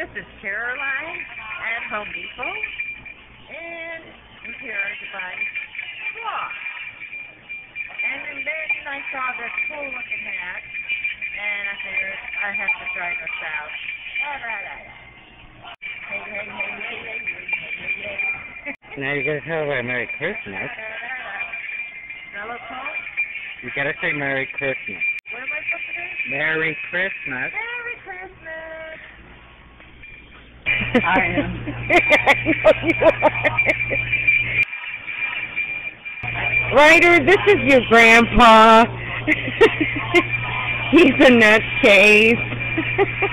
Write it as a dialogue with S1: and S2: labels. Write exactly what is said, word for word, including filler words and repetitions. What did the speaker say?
S1: This is Caroline at Home Depot, and I'm here to buy cloth. And then I saw this cool looking hat, and I figured I have to try this out. Hey, hey, hey, hey, hey, hey, hey, hey, hey.
S2: Now you gotta tell her Merry Christmas.
S1: Hello, Paul?
S2: You gotta say Merry Christmas.
S1: What am I supposed to do?
S2: Merry Christmas.
S1: Merry Christmas.
S2: I am. I know you are. Ryder, this is your grandpa. He's a nutcase.